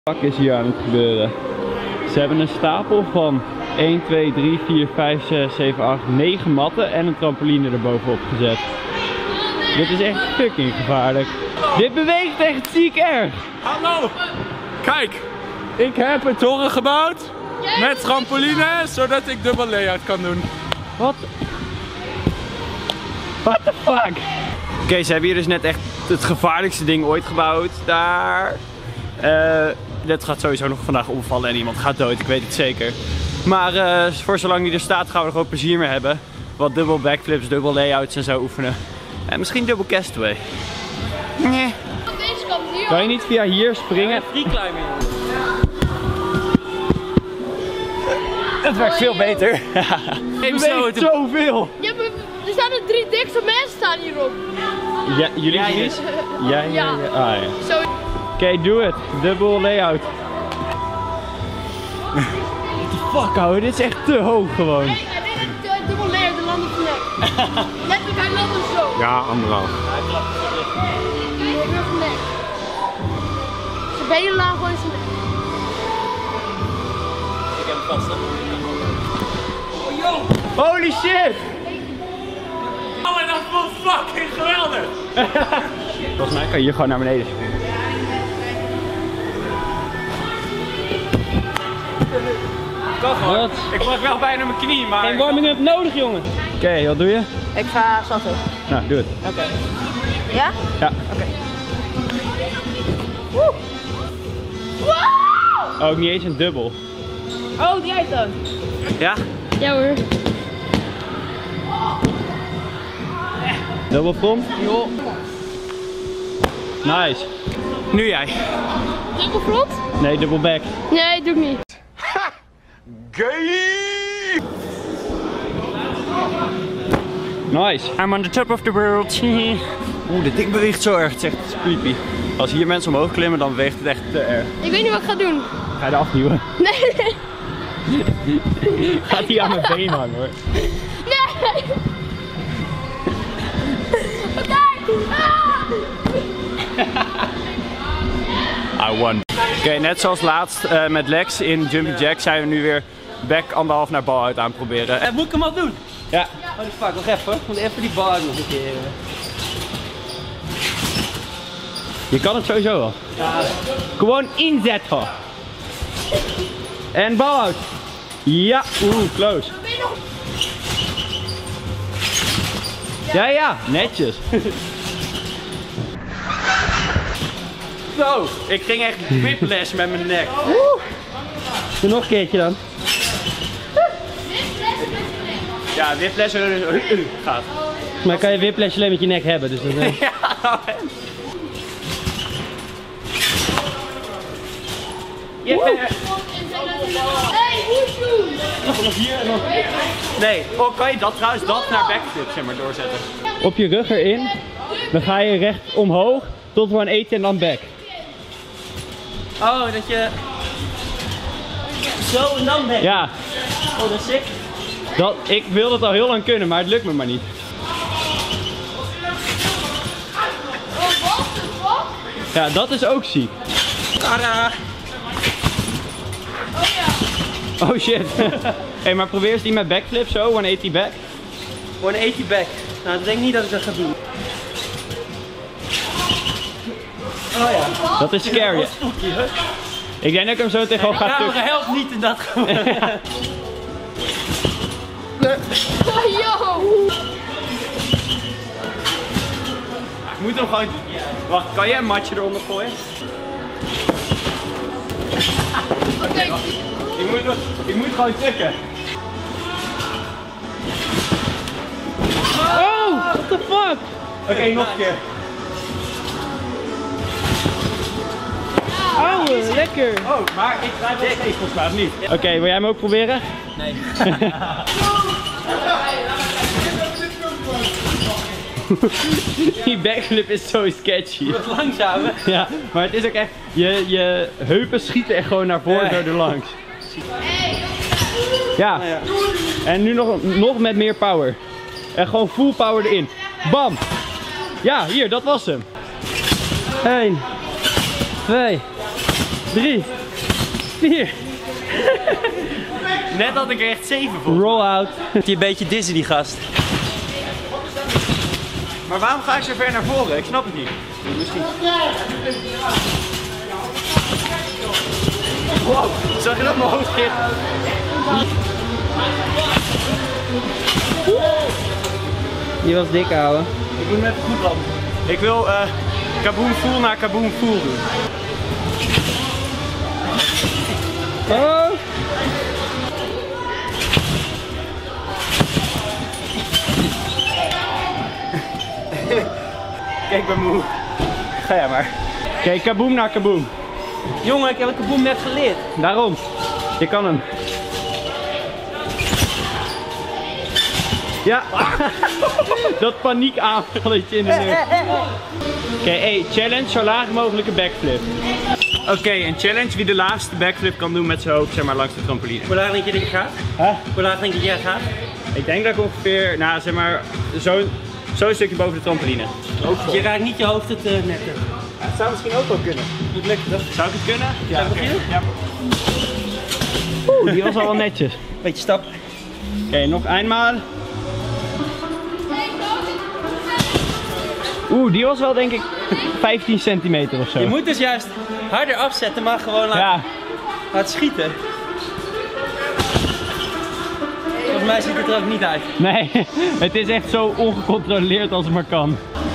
Wat is hier aan het gebeuren? Ze hebben een stapel van 1, 2, 3, 4, 5, 6, 7, 8, 9 matten en een trampoline erbovenop gezet. Dit is echt fucking gevaarlijk. Dit beweegt echt ziek erg. Hallo! Kijk, ik heb een toren gebouwd met trampoline, zodat ik dubbel layout kan doen. Wat? What the fuck? Oké, ze hebben hier dus net echt het gevaarlijkste ding ooit gebouwd. Daar. Dit gaat sowieso nog vandaag omvallen en iemand gaat dood, ik weet het zeker. Maar voor zolang die er staat gaan we er gewoon plezier mee hebben. Wat dubbel backflips, dubbel layouts en zo oefenen. En misschien dubbel castaway. Nee. Kan je niet via hier springen? Free climbing. Het werkt veel beter. Het zoveel. Ja, er staan er 3 dikste mensen staan hierop. Ja, jullie zien het? Ja. Ah, ja. Oké, doe het. Dubbel layout. What the fuck, ouwe? Dit is echt te hoog gewoon. Nee, hij deed dubbel layout, de land op zijn nek. Letterlijk, hij landt hem zo. Ja, 1,5. Zijn nek. Zijn benen laag gewoon in zijn nek. Ik heb hem vast, hè? Holy shit! Oh, en dat voelt fucking geweldig! Volgens mij kan je hier gewoon naar beneden springen. Kan gewoon. Wat? Ik brak wel bijna mijn knie, maar... Geen warming-up nodig, jongen. Oké, wat doe je? Ik ga zatten. Nou, doe het. Oké. Ja? Ja. Oké. Ook niet eens een dubbel. Oh, die uit dan. Ja? Ja hoor. Dubbel front? Jo. Nice. Nu jij. Dubbel front? Nee, dubbel back. Nee, doe ik niet. Nice. I'm on the top of the world. Oeh, dit ding beweegt zo erg. Het is echt creepy. Als hier mensen omhoog klimmen, dan beweegt het echt te erg. Ik weet niet wat ik ga doen. Ga je er afduwen? Nee. Gaat hij aan mijn been hangen hoor. Nee. Oké. I won. Oké, net zoals laatst met Lex in Jumping Jack zijn we nu weer back 1,5 naar bal uit aan het proberen. Moet ik hem al doen? Ja. Oh, die fuck, nog even. Ik moet even die bar nog een keer. Je kan het sowieso wel. Ja. Gewoon inzetten. En bal uit. Ja, close. Ja, netjes. Zo, ik ging echt whiplash met mijn nek. Doe nog een keertje dan. Ja, whiplash gaat. Maar kan je whiplash alleen met je nek hebben, dus dat... Ja, Hey, woezoe. nog hier en nog. Nee, kan je dat trouwens naar backflip zeg maar doorzetten? Op je rug erin, dan ga je recht omhoog tot gewoon eten en dan back. Oh, dat je... Zo en dan weg. Ja, Oh, dat is sick. ik wil het al heel lang kunnen, maar het lukt me maar niet. Ja, dat is ook ziek. Tada! Oh shit. Hey, maar probeer eens die met backflip zo, 180 back. 180 back. Nou, ik denk niet dat ik dat ga doen. Oh ja. Dat is scary. Ik denk dat ik hem zo tegen ga De camera tukken. helpt niet in dat geval. Oh, yo. Ik moet hem gewoon... Wacht, kan jij een matje eronder gooien? Oké. Ik moet gewoon tukken. Oh, what the fuck? Oké, nog een keer. Ouwe, lekker. Oh, maar ik draai wel steeds volgens mij, of niet? Oké, wil jij hem ook proberen? Nee. Die backflip is zo sketchy. Wat langzaam, hè? Ja, maar het is ook echt... Je heupen schieten echt gewoon naar voren door langs. Ja. En nu nog met meer power. En gewoon full power erin. Bam! Ja, hier, dat was hem. 1, 2, 3, 4. Net had ik er echt 7 voor. Roll out. Die een beetje dizzy die gast. Maar waarom ga ik zo ver naar voren? Ik snap het niet. Misschien. Wow, zag je dat mijn hoofd ging? Die was dik, ouwe. Ik moet hem even goed landen. Ik wil kaboom full naar kaboom full doen. Oh! Kijk, ik ben moe. Ga jij maar. Oké, kaboom naar kaboom. Jongen, ik heb een kaboom net geleerd. Daarom. Je kan hem. Ja. Dat paniek aanvalletje in de lucht. Oké, hey, challenge zo laag mogelijke backflip. Oké, een challenge wie de laagste backflip kan doen met zijn hoofd, zeg maar, langs de trampoline. Hoe laag denk je dat je gaat? Huh? Hoe laag denk je dat jij gaat? Ik denk dat ik ongeveer, nou zeg maar, zo'n stukje boven de trampoline. Je raakt niet je hoofd het netten. Het zou misschien ook wel kunnen. Dat lukt toch? Zou ik het kunnen? Ja, Zou ik beginnen? Ja. Oeh, die was al wel netjes. Beetje stap. Oké, nog eenmaal. Oeh, die was wel denk ik 15 centimeter of zo. Je moet dus juist harder afzetten, maar gewoon laten schieten. Volgens mij ziet het er ook niet uit. Nee, het is echt zo ongecontroleerd als het maar kan.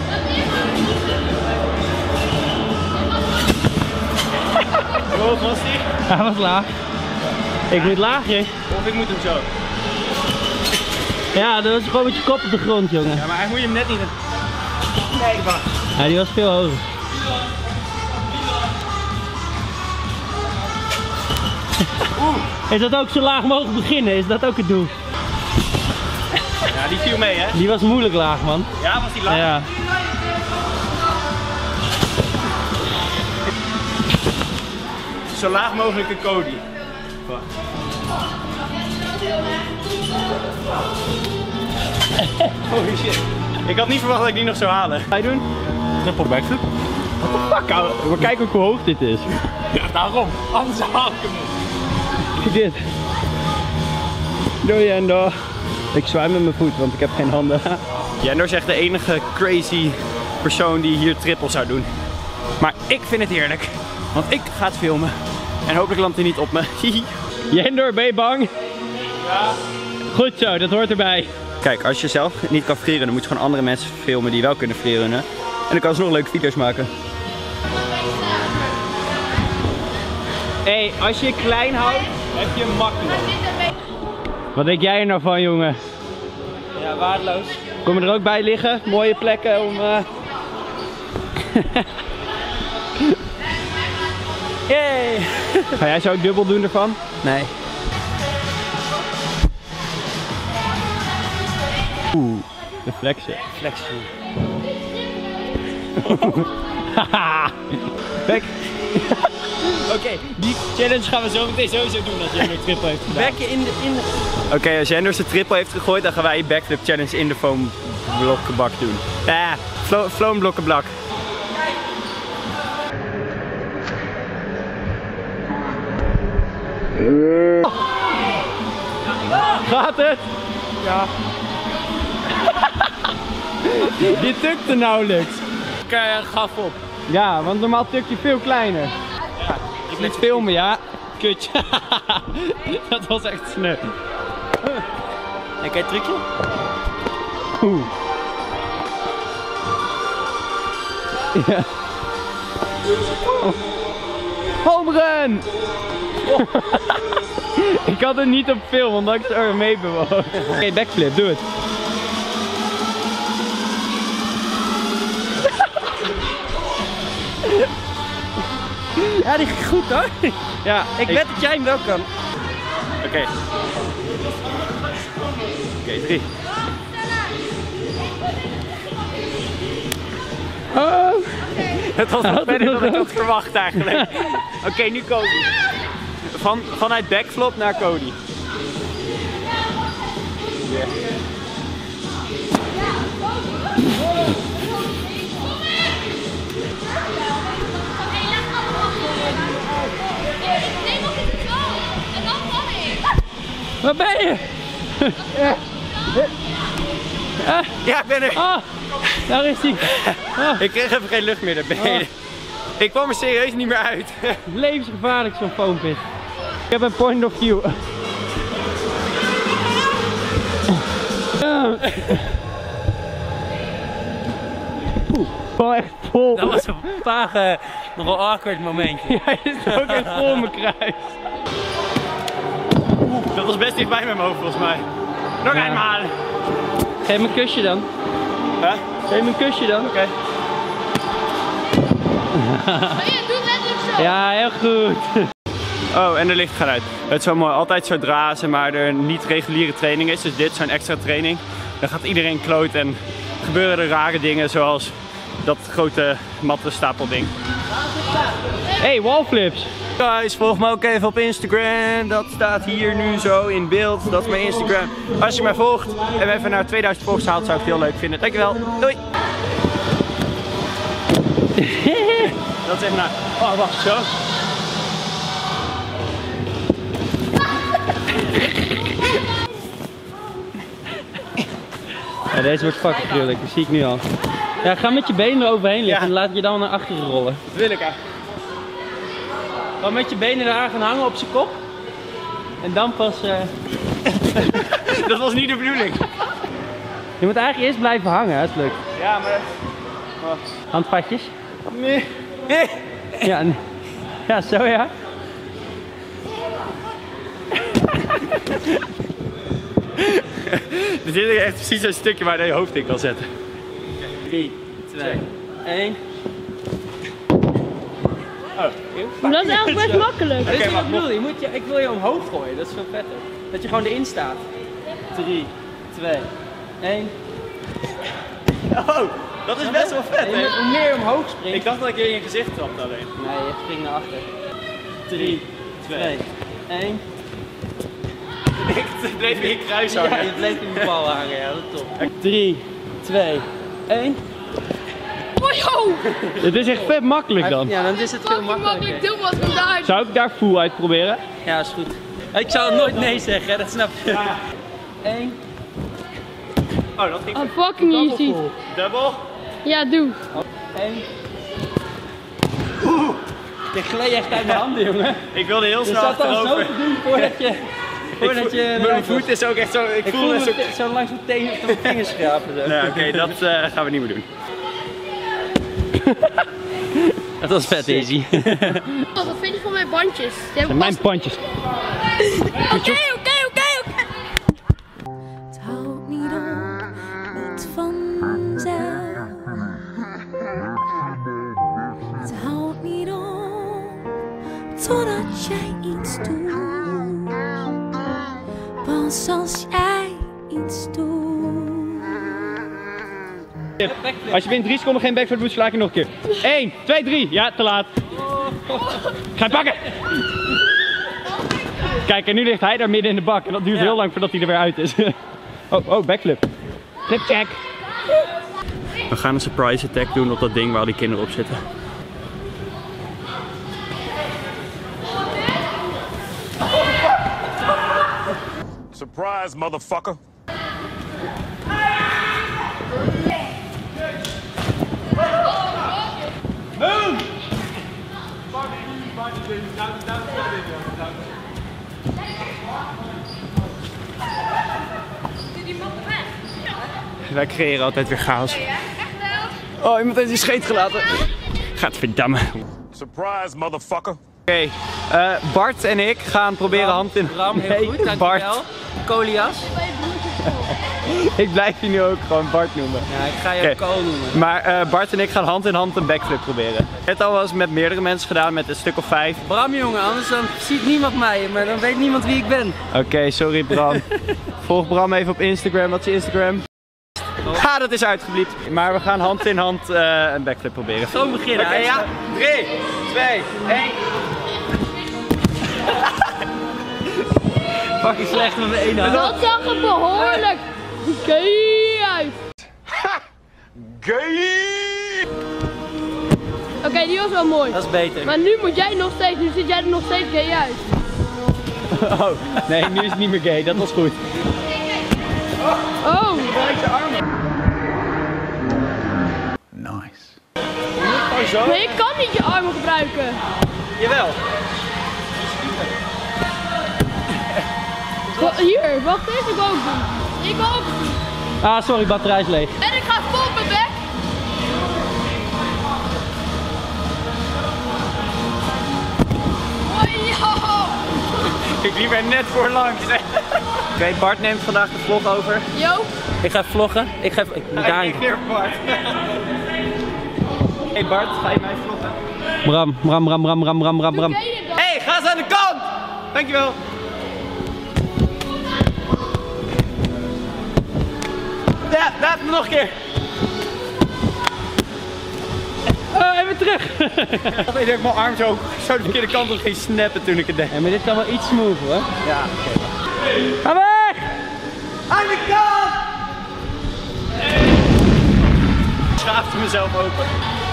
Hoe hoog was die? Hij was laag. Ik moet lager. Of ik moet hem zo. Ja, dat was gewoon met je kop op de grond, jongen. Ja, maar hij moet je hem net niet... Nee, wacht. Ja, die was veel hoger. Is dat ook zo laag mogelijk beginnen? Is dat ook het doel? Ja, die viel mee, hè? Die was moeilijk laag, man. Ja, was die laag? Ja. Zo laag mogelijk een Cody. Holy shit. Ik had niet verwacht dat ik die nog zou halen. Ga je doen? Triple backflip. Fuck, ouwe. Maar kijk ook hoe hoog dit is. Ja, daarom. Anders haal ik hem niet. Kijk dit. Doei Jendo. Ik zwaai met mijn voet, want ik heb geen handen. Jendo is echt de enige crazy persoon die hier triple zou doen. Maar ik vind het heerlijk, want ik ga het filmen. En hopelijk landt hij niet op me. Jendo, ben je bang? Ja. Goed zo, dat hoort erbij. Kijk, als je zelf niet kan freerunnen, dan moet je gewoon andere mensen filmen die wel kunnen freerunnen. En dan kan ze nog leuke video's maken. Hey, als je klein houdt, heb je hem makkelijk. Wat denk jij er nou van, jongen? Ja, waardeloos. Kom je er ook bij liggen? Mooie plekken om... Yay! Ga jij zo ook dubbel doen ervan? Nee. Oeh, de flexen. Flexie. Back. Oké, die challenge gaan we zo meteen sowieso doen als Jender triple heeft gedaan. Bekken in de... Oké, als Jender zijn triple heeft gegooid, dan gaan wij backflip challenge in de foam blokkenbak doen. Foam blokkenbak. Gaat het? Ja. Die tukte nauwelijks. Gaf op. Ja, want normaal tuk je veel kleiner. Ja, ik moet filmen, ja. Kutje. Dat was echt sneu. En kijk, trucje? Oeh. Ja. Oh. Home run! Oh. Ik had het niet op film, omdat ik er mee bewoog. Oké, backflip, doe het. Ja, die ging goed hoor. Ja, Ik weet dat jij hem wel kan. Oké. Oké, 3. Oh! Het was nog verder dan ik had verwacht eigenlijk. Oké, nu Cody. Vanuit backflop naar Cody. Yeah. Waar ben je? Ja, ik ben er. Ah, daar is hij. Ah, Ik kreeg even geen lucht meer naar beneden. Ik kwam er serieus niet meer uit. levensgevaarlijk zo'n foampit. Ik heb een point of view. Gewoon echt vol. Dat was een vage, nogal awkward momentje. Hij is ook echt vol in mijn kruis. Dat was best dichtbij met mijn hoofd volgens mij. Nog eenmaal. Geef me een kusje dan. Huh? Geef me een kusje dan. Oké. Maar je doet letterlijk zo. Ja, heel goed. Oh, en de licht gaat uit. Het is wel mooi. Altijd zodra zeg maar, er niet reguliere training is, dus dit zo'n extra training, dan gaat iedereen kloot en gebeuren er rare dingen zoals dat grote mattenstapelding. Hey, wallflips. Guys, volg me ook even op Instagram. Dat staat hier nu zo in beeld. Dat is mijn Instagram. Als je mij volgt en even naar 2000 volgers haalt, zou ik het heel leuk vinden. Dankjewel. Doei. Dat is echt naar. Oh, wacht, zo. Ja, deze wordt fucking gruwelijk, dat zie ik nu al. Ja, ga met je benen eroverheen liggen Ja. en laat je dan naar achteren rollen. Dat wil ik eigenlijk. Gewoon met je benen eraan gaan hangen op zijn kop. En dan pas... Dat was niet de bedoeling. Je moet eigenlijk eerst blijven hangen, als het lukt. Ja, maar. Handvatjes. Nee. Ja, ja, zo ja. Er zit echt precies zo'n stukje waar je je hoofd in kan zetten. 3, 2, 1. Maar dat is eigenlijk best makkelijk. Weet je wat maar ik bedoel? Ik wil je omhoog gooien, dat is veel vetter. Dat je gewoon erin staat. 3, 2, 1. Oh, dat is best wel vet, Je hè? moet hoe meer je omhoog springt. Ik dacht dat ik in je gezicht trapte alleen. Nee, je springt naar achter. 3, 2, 1. Ik bleef in je kruis Ja, hangen. je bleef in de bal hangen, ja, dat is top. 3, 2, 1. Oh joh! Het is echt vet makkelijk dan. Ja, dan is het veel Fucking makkelijk. makkelijker. Doe wat vandaag. Zou ik daar full uit proberen? Ja, is goed. Ik zou nooit nee zeggen, hè, dat snap je. 1. Oh, dat ging Oh, fucking easy. dubbel. Ja, doe. 1. Je gleed echt uit mijn handen, jongen. Ik wilde heel Je snel zat al zo achterover. te doen voordat je... Mijn eruit voet was. is ook echt zo. Ik Ik voel voelde het ook. zo langs mijn tenen op mijn vingers schrapen. Zo. Nee, oké, dat gaan we niet meer doen. Dat was vet easy. Wat vind je van mijn bandjes? Die hebben Mijn pandjes. Oké. Het houdt niet op, niet vanzelf. Het houdt niet op, totdat jij iets doet. Pas als jij iets doet. Als je binnen 3 seconden geen backflip doet, sla ik je nog een keer. 1, 2, 3. Ja, te laat. Ga je pakken. Kijk, en nu ligt hij daar midden in de bak. En dat duurt heel lang voordat hij er weer uit is. Oh, backflip. Flipjack. We gaan een surprise attack doen op dat ding waar die kinderen op zitten. Surprise, motherfucker. Wij creëren altijd weer chaos. Oh, iemand heeft die scheet gelaten. Gaat verdammen. Surprise, motherfucker. Oké, Bart en ik gaan proberen hand in Bram, heel goed, dankjewel. Bart. Kolias. Ik blijf je nu ook gewoon Bart noemen. Ja, ik ga je Oké. Kool noemen. Maar Bart en ik gaan hand in hand een backflip proberen. Ik heb het al wel eens met meerdere mensen gedaan, met een stuk of 5. Bram, jongen, anders dan ziet niemand mij, maar dan weet niemand wie ik ben. Oké, sorry Bram. Volg Bram even op Instagram. Wat is je Instagram? Ha, dat is uitgebliept. Maar we gaan hand in hand een backflip proberen. Gewoon beginnen. Oké, ja. 3, 2, 1. Fucking slecht met mijn ene hand. Dat zag er behoorlijk gay uit. Gay! Oké, die was wel mooi. Dat is beter. Maar nu moet jij nog steeds, nu zit jij er nog steeds gay uit. Oh, nee, nu is het niet meer gay. Dat was goed. Oh! Nice. Maar je kan niet je armen gebruiken. Jawel. Hier, wacht even, ik wil ook doen. Ik wil ook doen. Ah, sorry, batterij is leeg. En ik ga vol op mijn bek. Oh, yo. Ik liep er net voor langs. Oké, Bart neemt vandaag de vlog over. Yo. Ik ga vloggen. Ik moet daarheen. Bart. Hey Bart, ga je mij vloggen? Bram. Hey, ga eens aan de kant! Dankjewel. Ja, nog een keer. Even terug. Ik weet dat ik mijn arm zo de verkeerde kant op ging snappen toen ik het deed. Ja, maar dit kan wel iets smooth hoor. Ja, oké. Ga weg! Aan de kant! Ik schaafde mezelf open.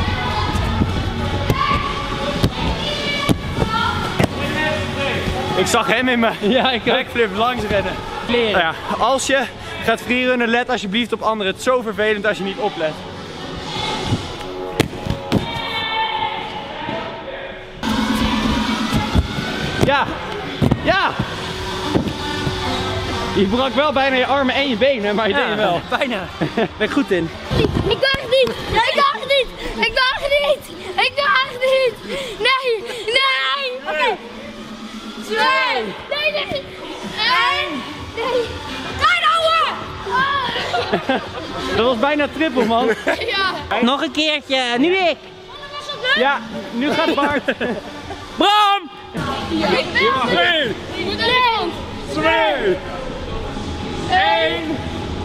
Ik zag hem in mijn backflip langs rennen. Nou ja, als je gaat freerunnen, let alsjeblieft op anderen. Het is zo vervelend als je niet oplet. Ja! Ja! Je brak wel bijna je armen en je benen, maar je deed het wel. Bijna. Ben je goed in? Ik daag het niet! Ik daag het niet! Ik daag het niet! Ik daag het niet! Nee! Nee! Oké. 2! Nee! 1! Nee! Klein ouwe! Dat was bijna triple, man. Ja! Nog een keertje, nu ik! Ja, nu gaat Bart. Bram! Ja. 3, 2, 1.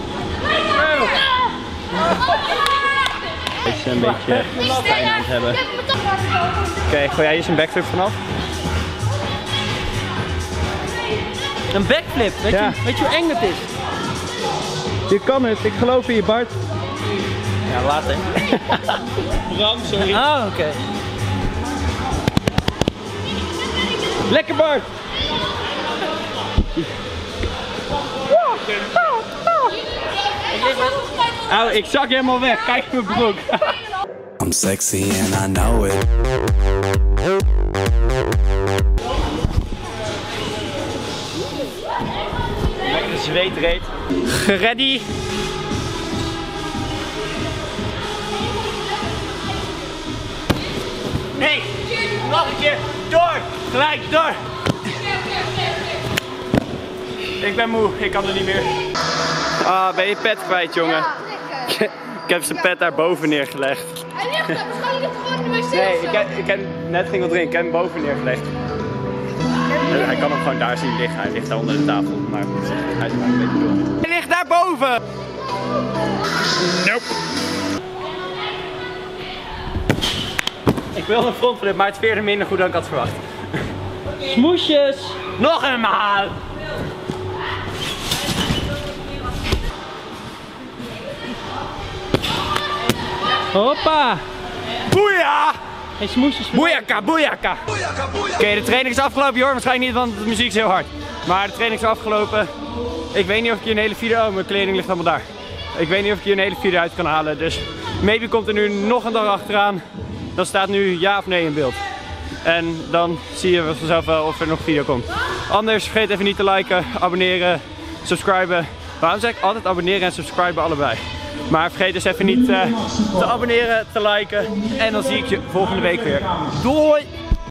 Is een beetje pijn aan het hebben. Oké, gooi jij eens een backflip vanaf? Een backflip, weet je hoe eng dat is? Je kan het, ik geloof in je Bart. Ja, later. Bram, sorry. Ah, oké. Lekker Bart! Auw, ik zak helemaal weg. Kijk mijn broek. I'm sexy and I know it. Lekkere zweetreet. Geready? Nee! Nog een keer! Door! Gelijk, door! Ik ben moe, ik kan er niet meer. Ah, ben je pet kwijt, jongen? Ja, lekker. Ik heb zijn pet daar boven neergelegd. Hij ligt daar, waarschijnlijk ligt hij gewoon in de wc. Nee, ik heb net ging wat drinken, ik heb hem boven neergelegd. Hij kan hem gewoon daar zien liggen, hij ligt daar onder de tafel. Maar hij is maar een beetje dom. Hij ligt daar boven! Nope. Ik wil een frontflip, maar het veerde minder goed dan ik had verwacht. Smoesjes! Nog eenmaal! Hoppa! Boeia! Hey, smoesjes. Boeiaka, boeiaka! Oké, de training is afgelopen. Je hoort waarschijnlijk niet, want de muziek is heel hard. Maar de training is afgelopen. Ik weet niet of ik hier een hele video... Oh, mijn kleding ligt allemaal daar. Ik weet niet of ik hier een hele video uit kan halen. Dus maybe komt er nu nog een dag achteraan. Dan staat nu ja of nee in beeld. En dan zie je vanzelf wel of er nog video komt. Anders vergeet even niet te liken, abonneren, subscriben. Waarom zeg ik altijd abonneren en subscriben allebei? Maar vergeet dus even niet te abonneren, te liken. En dan zie ik je volgende week weer. Doei!